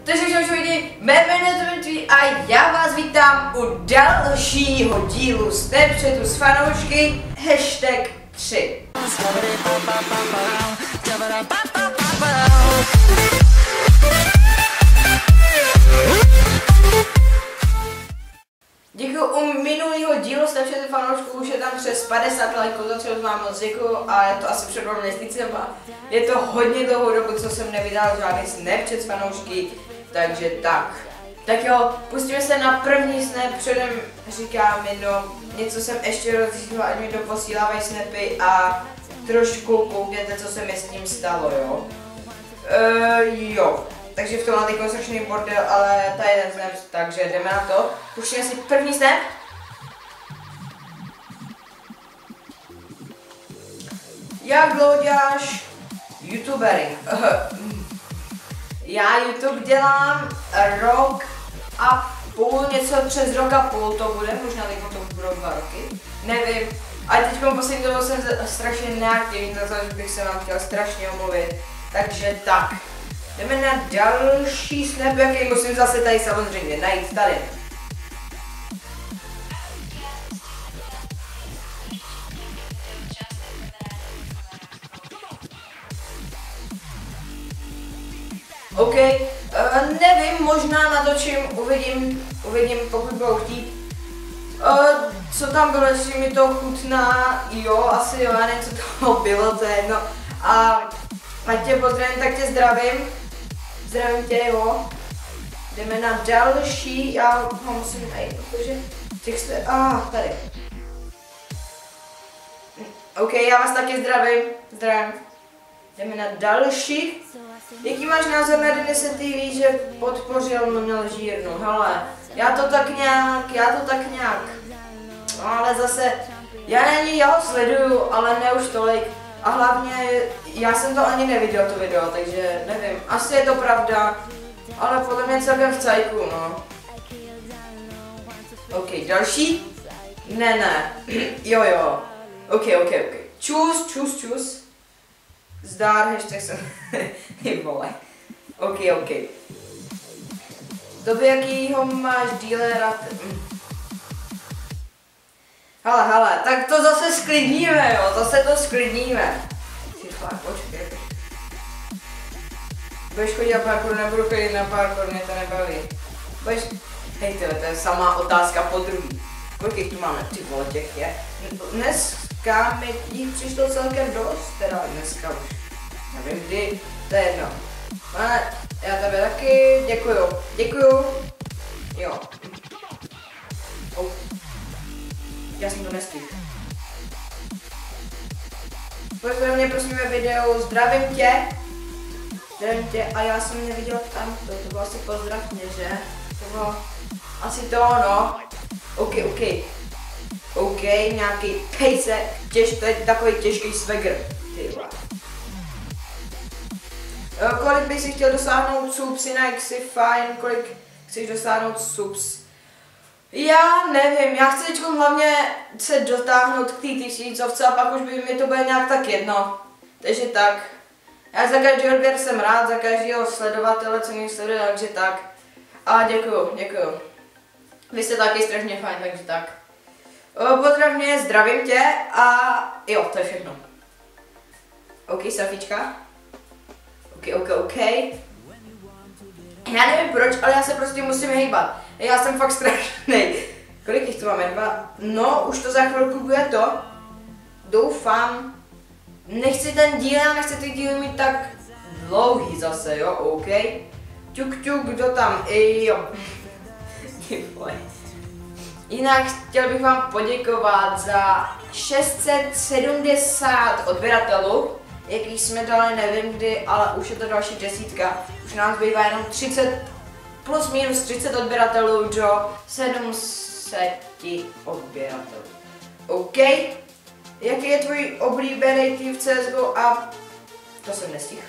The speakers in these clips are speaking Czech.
Takže čau lidi, mé jméno je Dmitry a já vás vítám u dalšího dílu Snapchatu s fanoušky #3. Děkuji, u minulého dílu Snapchatu fanoušků už je tam přes 50 lajků, za co vám moc děkuji, a je to asi před 2 měsícem a je to hodně dlouhou dobu, co jsem nevydal žádný Snapchat s fanoušky, takže tak. Tak jo, pustíme se na první snap, předem říkám něco jsem ještě rozřízla, ať mi to posílávají snapy a trošku koukněte, co se mi s tím stalo, jo. Jo. Takže v tom má takový strašný bordel, ale to je jeden snap, takže jdeme na to. Pustíme si první snap. Jak dlouho děláš youtubery? Já YouTube dělám rok a půl, něco přes rok a půl to bude, možná teď to budou 2 roky, nevím. A teď poslední dobou jsem strašně neaktivní, takže bych se vám chtěl strašně omluvit, takže tak. Jdeme na další snap, jaký musím zase tady samozřejmě najít tady. OK, nevím, možná natočím, uvidím, pokud budou chtít. Co tam bylo, jestli mi to chutná, jo, asi jo, já nevím, co to bylo, to je jedno. A ať tě pozdravím, tak tě zdravím tě, jo. Jdeme na další, já ho musím najít, protože těch jste, tady. OK, já vás taky zdravím. Jdeme na další. Jaký máš názor na Denise TV, že podpořil Množírnu? Hele, já to tak nějak, ale zase, já ho sleduju, ale ne už tolik. A hlavně, já jsem to ani neviděl, to video, takže nevím, asi je to pravda, ale podle mě celkem v cajku, no. OK, další? Ne, jo. OK. Čus. Zdár, hashtag jsem, ty vole. OK. Době, jakýho máš dealera? Hele, tak to zase sklidníme, jo, Ty fakt, počkej. Budeš chodit na parkour, nebudu chodit na parkour, mě to nebaví. Hej tyhle, to je samá otázka po druhý. Kolik jich tu máme? Ty vole, těch je. Dneska mi jich přišlo celkem dost, teda dneska už. Nevím kdy, to je jedno. Ale já tebe taky, děkuju. Jo. Já jsem to nestihl. Pojď do mě prosím ve videu, zdravím tě a já jsem neviděl tam to bylo asi pozdrav mě, že? To bylo asi to, no. OK, nějaký pejsek, to je takový těžký swagger. Kolik bys si chtěl dosáhnout subs, jinak si fajn, kolik chceš dosáhnout subs? Já nevím, já chci teď hlavně se dotáhnout k té 1000 a pak už by mi to bude nějak tak jedno. Takže tak. Já za každý odběr jsem rád, za každého sledovatele, co mě sleduje, takže tak. A děkuju. Vy jste taky strašně fajn, takže tak. Pozdrav mě, zdravím tě a jo, to je všechno. OK, selfiečka. OK. Já nevím proč, ale já se prostě musím hejbat. Já jsem fakt strašný. Kolik jich tu máme? 2? No, už to za chvilku bude to. Doufám. Nechci ty díly mít tak dlouhý zase, jo, OK. Ťuk, kdo tam? Jo. Jinak chtěl bych vám poděkovat za 670 odběratelů, jaký jsme dali, nevím kdy, ale už je to další 10. Už nám zbývá jenom 30, plus minus 30 odběratelů do 700 odběratelů. OK. Jaký je tvůj oblíbený tým v CSGO a to jsem nestihl.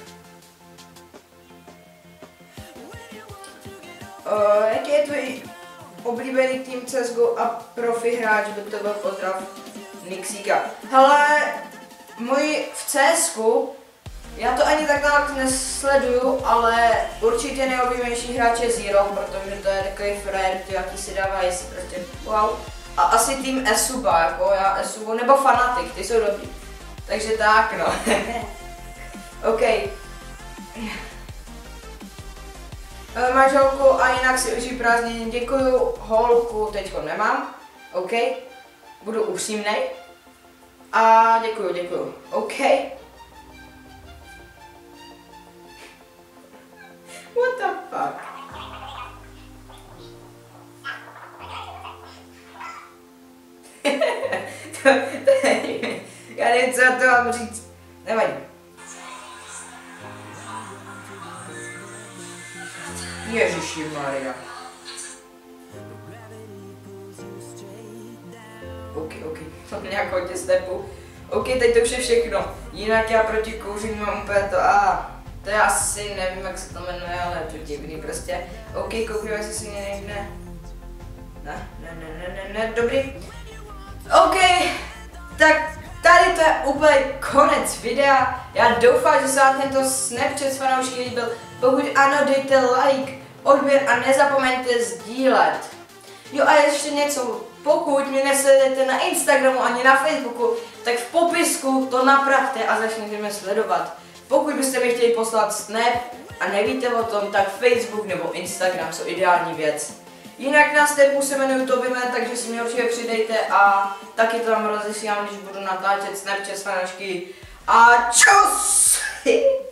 Jaký je tvůj oblíbený tým CSGO a profi hráč, do tebe pozdrav Nixíka. Hele, můj v CSku Já to ani tak nějak nesleduju, ale určitě nejoblíbenější hráč je Zero, protože to je takový frajer, jaký si dává jestli prostě wow. A asi tým Esuba, jako já Esubu, nebo Fnatic, ty jsou dobrý. Takže tak no. OK. Manželku a jinak si užij prázdniny, děkuju, holku teďko nemám, OK, budu upřímnej a děkuju, OK. What the fuck? Já nevím, co já to mám říct, nevadí. Ježišimarja. OK, to nějak hodně stepu. OK, teď to už je všechno. Jinak já proti kouření mám úplně to to já asi nevím, jak se to jmenuje, ale je to divný prostě. OK, koukněme, jestli si někde. Ne, dobrý. OK, tak tady to je úplně konec videa. Já doufám, že se vám tento Snapchat s fanoušky líbil. Pokud ano, dejte like, odběr a nezapomeňte sdílet. Jo a ještě něco, pokud mě nesledujete na Instagramu ani na Facebooku, tak v popisku to napravte a začněte mě sledovat. Pokud byste mi chtěli poslat snap a nevíte o tom, tak Facebook nebo Instagram jsou ideální věc. Jinak na Snapu se jmenuji Tobyman, takže si mě určitě přidejte a taky to vám rozesílám, když budu natáčet Snapchat s fanoušky. A čus!